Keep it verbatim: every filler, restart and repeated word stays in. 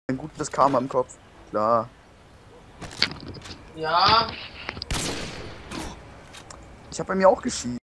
ein gutes Karma im Kopf. Klar. Ja. Ich habe bei mir auch geschieden.